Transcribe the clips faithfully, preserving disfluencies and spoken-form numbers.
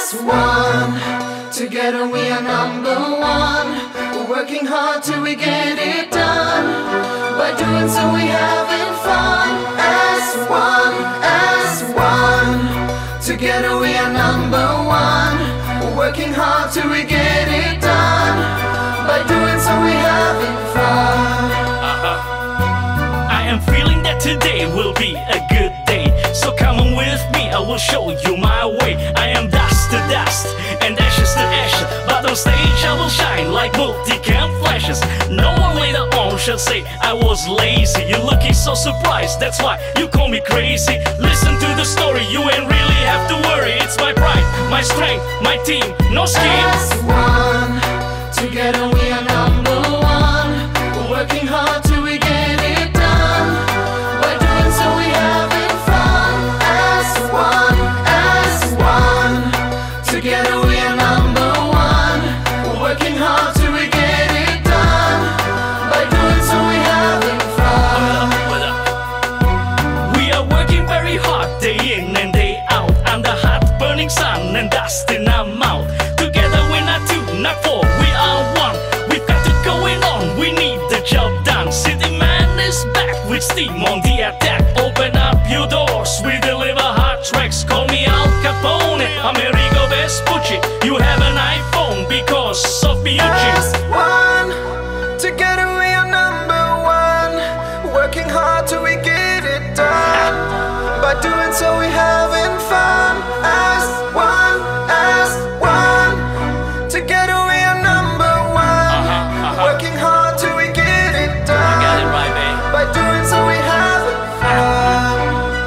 As one, together we are number one. We're working hard till we get it done. By doing so we having fun. As one, as one, together we are number one. We're working hard till we get it done. By doing so we having fun. uh-huh. I am feeling that today will be a good day. So come on with me, I will show you my way. I am dust to dust and ashes to ashes, but on stage I will shine like multicam flashes. No one later on shall say I was lazy. You're looking so surprised, that's why you call me crazy. Listen to the story, you ain't really have to worry. It's my pride, my strength, my team, no scheme. As one, together we are number one. We're working hard till we get it done. By doing so we having fun. As one, as one, together we are number one. We're working hard till we get it done. By doing so we having fun. What up, what up? We are working very hard day in and day out, under hot burning sun and dust in our mouth. Together we're not two, not four, we are one. We've got it going on, we need the job done. City Man is back with steam on the attack. Open up your doors, we deliver hot tracks. Call me Al Capone, Amerigo Vespucci. You have an iPhone because of me. As one, together we are number one. Working hard till we get it done. By doing so we having fun. As one, as one, together we are number one. Uh-huh, uh-huh. Working hard till we get it done. You got it right, babe. By doing so we having fun.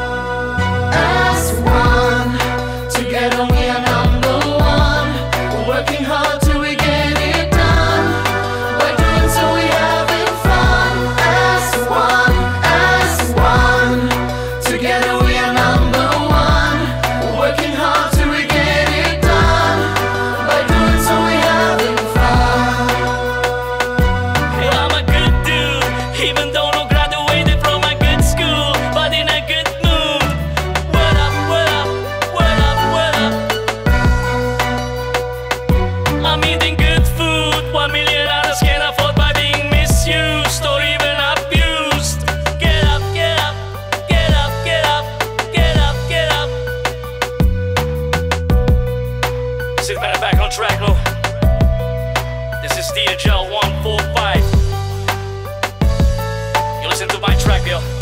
As one, together we are number one. We're working hard till we get it done. By doing so we having fun. As one, as one, together we are number one. We're working hard till we get it done. By doing so we having fun. Well, I'm a good dude, even though no graduated from a good school, but in a good mood. What up, what up, what up, what up? I'm eating good food, one million others can't afford by being misused or even abused. Get up, get up, get up, get up, get up, get up. Sit back on track, no? This is D H L one four five. You listen to my track, yo.